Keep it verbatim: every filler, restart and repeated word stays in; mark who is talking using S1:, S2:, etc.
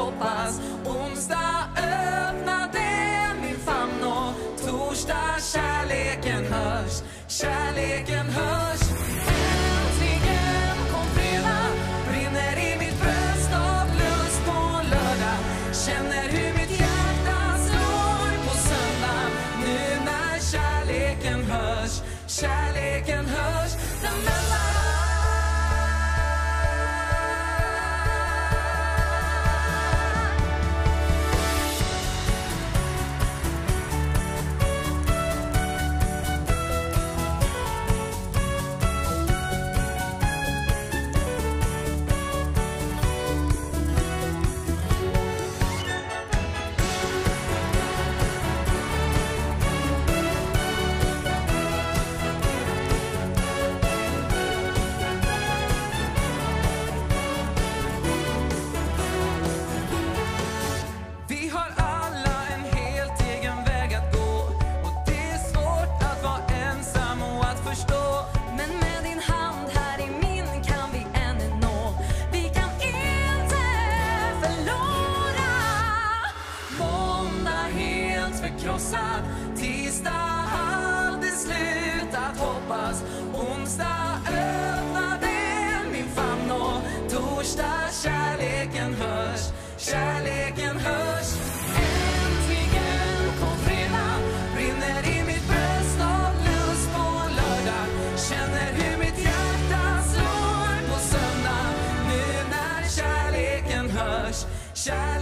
S1: hoppas. Onsdag öppnade min famn och torsdag kärleken hörs, kärleken hörs. Äntligen kom fredag, brinner i mitt bröst av lust på lördag. Känner hur mitt hjärta slår på söndag. Nu när kärleken hörs, kärleken hörs. Den mellan förkrossad. Tisdag hade slutat hoppas. Onsdag öppnade min famn och torsdag kärleken hörs, kärleken hörs. Äntligen kom fredag, brinner i mitt bröst av lust på lördag. Känner hur mitt hjärta slår på söndag. Nu när kärleken hörs, kärleken